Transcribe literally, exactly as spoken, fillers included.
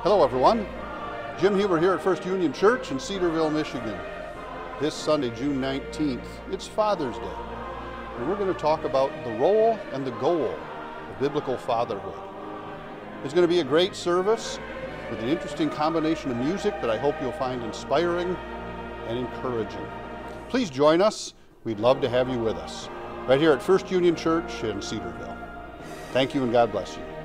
Hello everyone, Jim Huber here at First Union Church in Cedarville, Michigan. This Sunday, June nineteenth, it's Father's Day, and we're going to talk about the role and the goal of biblical fatherhood. It's going to be a great service with an interesting combination of music that I hope you'll find inspiring and encouraging. Please join us. We'd love to have you with us right here at First Union Church in Cedarville. Thank you and God bless you.